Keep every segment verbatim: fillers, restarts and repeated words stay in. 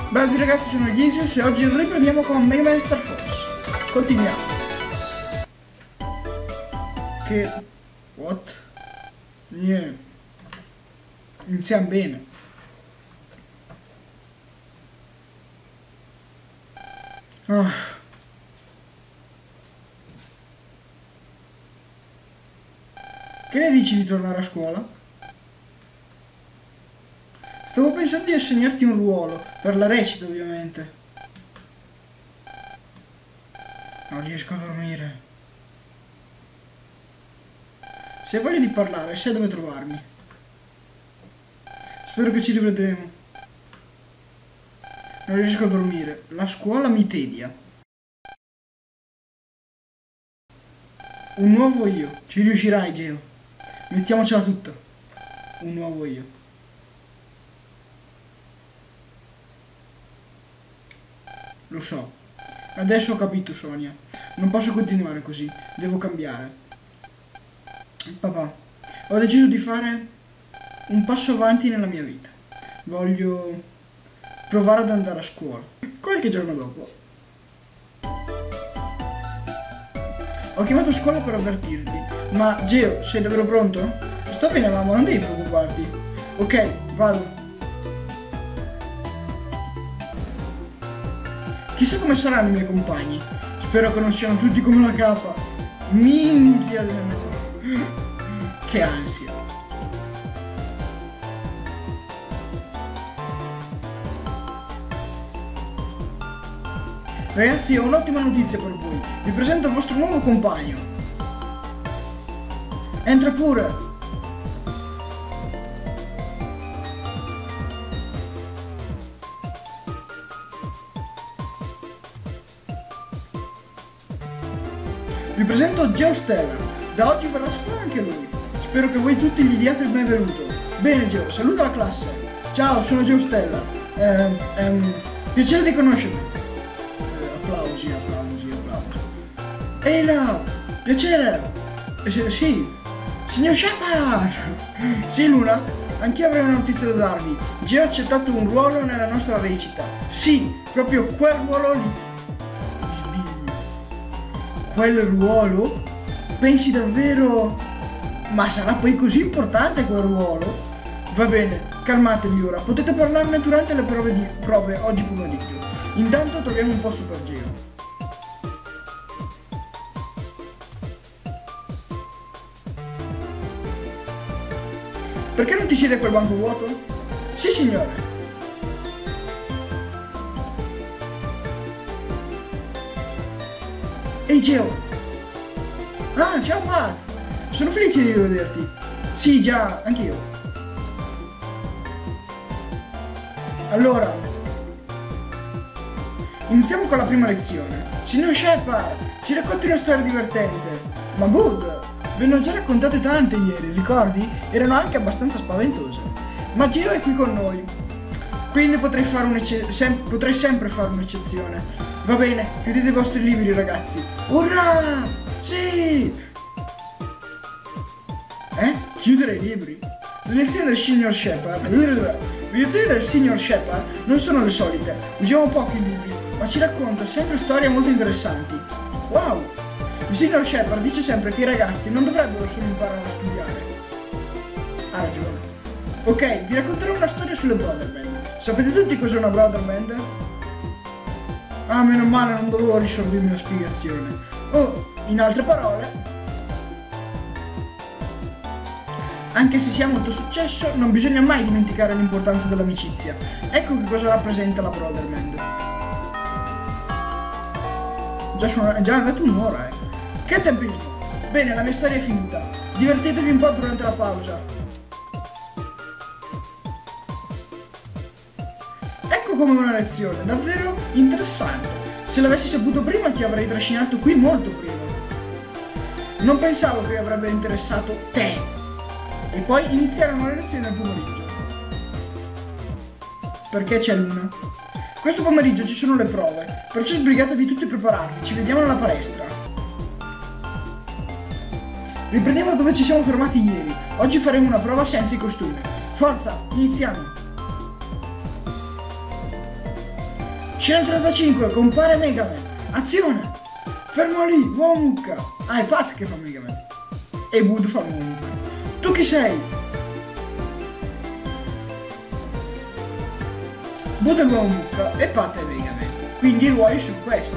Belli ragazzi, sono Ghisius e oggi riprendiamo con Mega Man Star Force. Continuiamo. Che... What? Niente. Iniziamo bene. Oh. Che ne dici di tornare a scuola? Stavo pensando di assegnarti un ruolo, per la recita ovviamente. Non riesco a dormire. Se hai voglia di parlare, sai dove trovarmi. Spero che ci rivedremo. Non riesco a dormire, la scuola mi tedia. Un nuovo io, ci riuscirai Geo. Mettiamocela tutta. Un nuovo io. Lo so. Adesso ho capito, Sonia. Non posso continuare così. Devo cambiare. Papà, ho deciso di fare un passo avanti nella mia vita. Voglio provare ad andare a scuola. Qualche giorno dopo. Ho chiamato scuola per avvertirti. Ma, Geo, sei davvero pronto? Sto bene, mamma, non devi preoccuparti. Ok, vado. Chissà come saranno i miei compagni. Spero che non siano tutti come la capa. Minchia. Che ansia. Ragazzi, ho un'ottima notizia per voi. Vi presento il vostro nuovo compagno. Entra pure. Vi presento Geo Stellar. Da oggi verrà a scuola anche lui. Spero che voi tutti gli diate il benvenuto. Bene Geo, saluta la classe. Ciao, sono Geo Stellar. Eh, ehm, piacere di conoscervi. Eh, applausi, applausi, applausi. Ehi là, piacere. Eh, sì, signor Shepard. Sì Luna, anch'io avrei una notizia da darvi. Geo ha accettato un ruolo nella nostra recita. Sì, proprio quel ruolo lì. Quel ruolo? Pensi davvero? Ma sarà poi così importante quel ruolo? Va bene, calmatevi ora, potete parlarne durante le prove, di, prove oggi pomeriggio. Intanto troviamo un posto per Geo. Perché non ti siedi a quel banco vuoto? Sì signore. Ehi Geo! Ah, ciao Matt! Sono felice di rivederti! Sì, già, anch'io! Allora, iniziamo con la prima lezione. Signor Shepard, ci racconti una storia divertente. Ma Bud, ve ne ho già raccontate tante ieri, ricordi? Erano anche abbastanza spaventose. Ma Geo è qui con noi, quindi potrei, fare un'ecce- sem- potrei sempre fare un'eccezione. Va bene, chiudete i vostri libri ragazzi. Urrà! Sì! Eh? Chiudere i libri? Le lezioni del signor Shepard. Le lezioni del signor Shepard non sono le solite. Usiamo pochi libri, ma ci racconta sempre storie molto interessanti. Wow! Il signor Shepard dice sempre che i ragazzi non dovrebbero solo imparare a studiare. Ha ragione. Ok, vi racconterò una storia sulle Brother Band. Sapete tutti cos'è una Brother Band? Ah, meno male, non dovevo risolvermi una spiegazione. Oh, in altre parole, anche se si ha molto successo, non bisogna mai dimenticare l'importanza dell'amicizia. Ecco che cosa rappresenta la Brother Band. Già, sono, è già andato un'ora, eh. Che tempismo! Bene, la mia storia è finita. Divertitevi un po' durante la pausa. Come una lezione davvero interessante. Se l'avessi saputo prima ti avrei trascinato qui molto prima. Non pensavo che avrebbe interessato te. E poi iniziarono le lezioni al pomeriggio. Perché c'è Luna? Questo pomeriggio ci sono le prove, perciò sbrigatevi tutti a prepararvi. Ci vediamo nella palestra. Riprendiamo dove ci siamo fermati ieri. Oggi faremo una prova senza i costumi. Forza, iniziamo. Scena trentacinque, compare Mega Man. Azione! Fermo lì, uomo mucca. Ah, è Pat che fa Mega Man. E Bud fa l'uomo mucca. Tu chi sei? Bud è l'uomo mucca e Pat è Mega Man. Quindi i ruoli sono questi.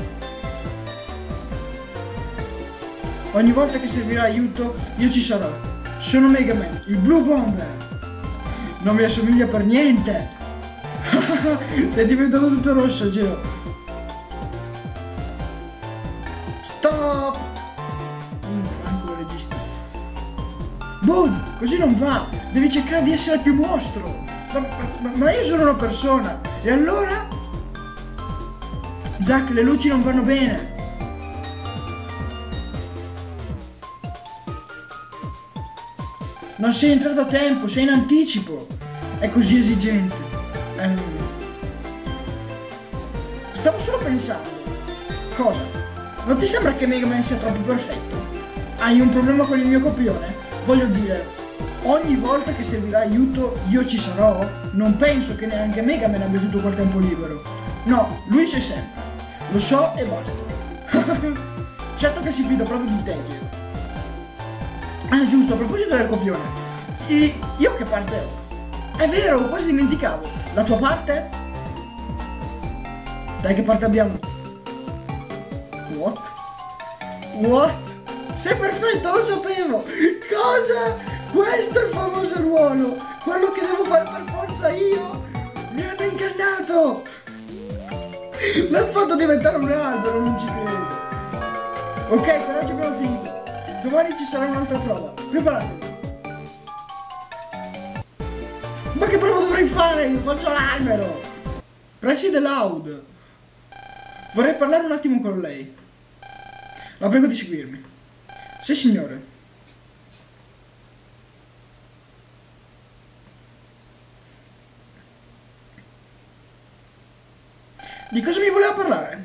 Ogni volta che servirà aiuto, io ci sarò. Sono Mega Man, il Blue Bomber. Non mi assomiglia per niente. Sei diventato tutto rosso, Geo. Stop! Anche il regista. Bud, così non va. Devi cercare di essere più mostro. Ma, ma, ma io sono una persona. E allora? Zack, le luci non vanno bene. Non sei entrato a tempo, sei in anticipo. È così esigente. Ehm. Stavo solo pensando. Cosa? Non ti sembra che Mega Man sia troppo perfetto? Hai un problema con il mio copione? Voglio dire, ogni volta che servirà aiuto io ci sarò? Non penso che neanche Mega Man abbia tutto quel tempo libero. No, lui c'è sempre. Lo so e basta. Certo che si fida proprio di te, Geo. Ah, giusto, a proposito del copione. I, io che parte ho? È vero, quasi dimenticavo. La tua parte? Dai, che parte abbiamo? What? What? Sei perfetto, lo sapevo! Cosa? Questo è il famoso ruolo! Quello che devo fare per forza io! Mi hanno ingannato! Mi hanno fatto diventare un albero, non ci credo! Ok, per oggi abbiamo finito. Domani ci sarà un'altra prova. Preparatevi. Ma che prova dovrei fare? Io faccio l'albero. Preside Loud. Vorrei parlare un attimo con lei. La prego di seguirmi. Sì, signore. Di cosa mi voleva parlare?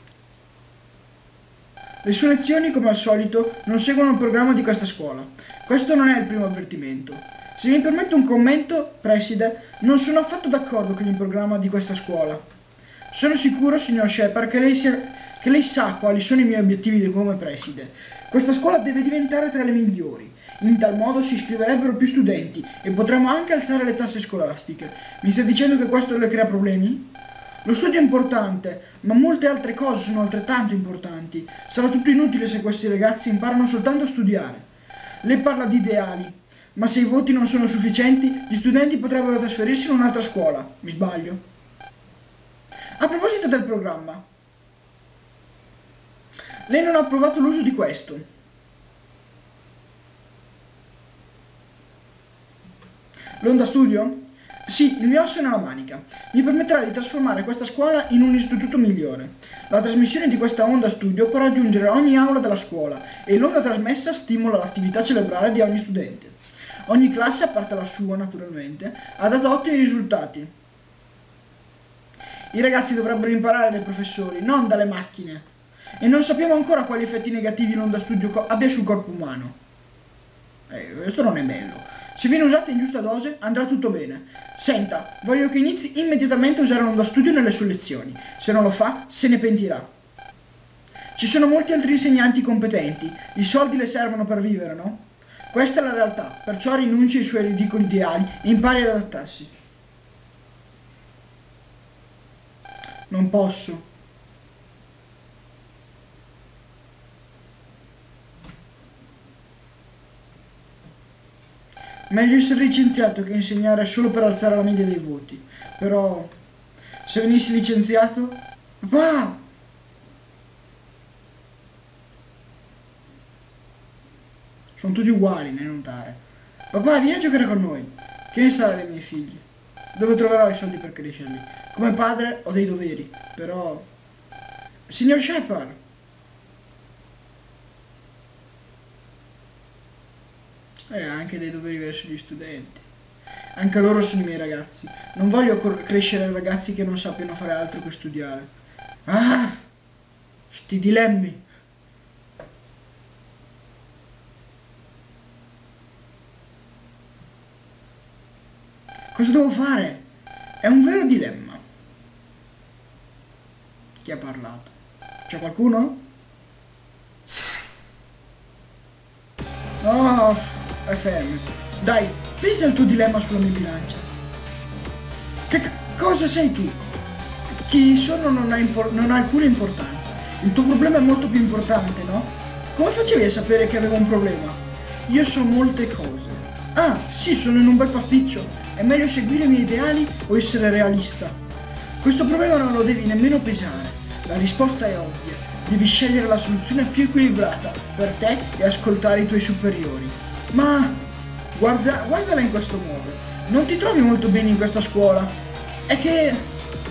Le sue lezioni, come al solito, non seguono il programma di questa scuola. Questo non è il primo avvertimento. Se mi permette un commento, preside, non sono affatto d'accordo con il programma di questa scuola. Sono sicuro, signor Shepard, che lei, sia, che lei sa quali sono i miei obiettivi come preside. Questa scuola deve diventare tra le migliori. In tal modo si iscriverebbero più studenti e potremmo anche alzare le tasse scolastiche. Mi sta dicendo che questo le crea problemi? Lo studio è importante, ma molte altre cose sono altrettanto importanti. Sarà tutto inutile se questi ragazzi imparano soltanto a studiare. Lei parla di ideali, ma se i voti non sono sufficienti, gli studenti potrebbero trasferirsi in un'altra scuola. Mi sbaglio? A proposito del programma, lei non ha approvato l'uso di questo. L'onda studio? Sì, il mio asso nella manica. Mi permetterà di trasformare questa scuola in un istituto migliore. La trasmissione di questa onda studio può raggiungere ogni aula della scuola e l'onda trasmessa stimola l'attività cerebrale di ogni studente. Ogni classe, a parte la sua naturalmente, ha dato ottimi risultati. I ragazzi dovrebbero imparare dai professori, non dalle macchine. E non sappiamo ancora quali effetti negativi l'onda studio abbia sul corpo umano. Eh, questo non è bello. Se viene usata in giusta dose, andrà tutto bene. Senta, voglio che inizi immediatamente a usare l'onda studio nelle sue lezioni. Se non lo fa, se ne pentirà. Ci sono molti altri insegnanti competenti. I soldi le servono per vivere, no? Questa è la realtà, perciò rinunci ai suoi ridicoli ideali e impari ad adattarsi. Non posso. Meglio essere licenziato che insegnare solo per alzare la media dei voti. Però, se venissi licenziato... Papà! Sono tutti uguali, ne notare. Papà, vieni a giocare con noi. Che ne sarà dei miei figli? Dove troverò i soldi per crescerli? Come padre ho dei doveri, però... Signor Shepard! E ha anche dei doveri verso gli studenti. Anche loro sono i miei ragazzi. Non voglio crescere ragazzi che non sappiano fare altro che studiare. Ah! Sti dilemmi. Cosa devo fare? È un vero dilemma. Chi ha parlato? C'è qualcuno? Oh, F M. Dai, pensa al tuo dilemma sulla mia bilancia. Che cosa sei tu? Chi sono non ha, non ha alcuna importanza. Il tuo problema è molto più importante, no? Come facevi a sapere che avevo un problema? Io so molte cose. Ah, sì, sono in un bel pasticcio. È meglio seguire i miei ideali o essere realista? Questo problema non lo devi nemmeno pesare. La risposta è ovvia. Devi scegliere la soluzione più equilibrata per te e ascoltare i tuoi superiori. Ma guarda, guardala in questo modo. Non ti trovi molto bene in questa scuola? È che...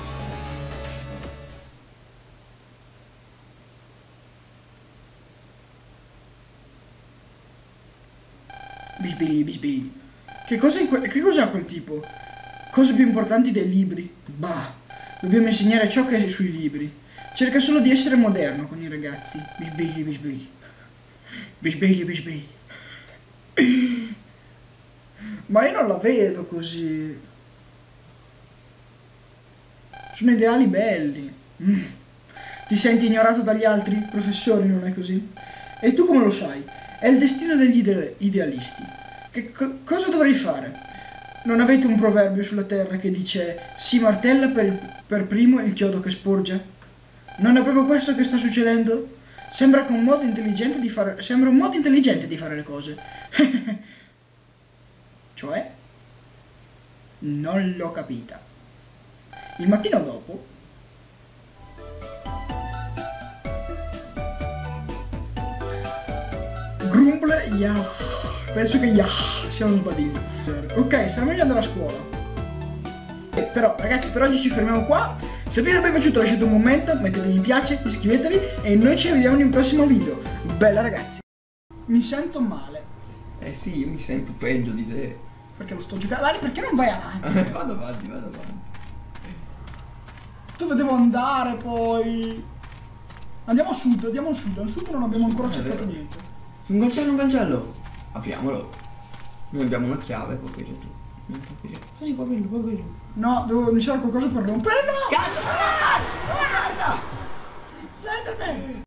Bisbigli, bisbigli. Che cosa, che cos'ha quel tipo? Cose più importanti dei libri? Bah, dobbiamo insegnare ciò che è sui libri. Cerca solo di essere moderno con i ragazzi. Bisbigli, bisbigli. Bisbigli, bisbigli. Ma io non la vedo così. Sono ideali belli. Mm. Ti senti ignorato dagli altri professori, non è così? E tu come lo sai? È il destino degli ide idealisti. Che co cosa dovrei fare? Non avete un proverbio sulla terra che dice si martella per, per primo il chiodo che sporge? Non è proprio questo che sta succedendo? Sembra che un modo intelligente di fare, sembra un modo intelligente di fare le cose. Cioè? Non l'ho capita. Il mattino dopo... Grumble, yeah. Penso che yeah sia uno sbadiglio. Ok, sarà meglio andare a scuola. Eh, però, ragazzi, per oggi ci fermiamo qua. Se il video vi è piaciuto lasciate un commento, mettete mi piace, iscrivetevi e noi ci vediamo in un prossimo video. Bella ragazzi. Mi sento male. Eh sì, io mi sento peggio di te. Perché lo sto giocando. Dai, perché non vai avanti? Vado avanti, vado avanti. Dove devo andare poi? Andiamo a sud, andiamo a sud. Al sud non abbiamo ancora cercato niente. Un cancello, un cancello. Apriamolo. Noi abbiamo una chiave, puoi aprire tu. Non puoi aprire. Così, puoi aprirlo, puoi aprirlo. No, devo iniziare qualcosa per rompere. No! Cazzo, guarda! Guarda! Slenderman!